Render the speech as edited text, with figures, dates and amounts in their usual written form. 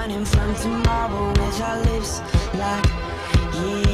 running from tomorrow with our lips locked. Yeah.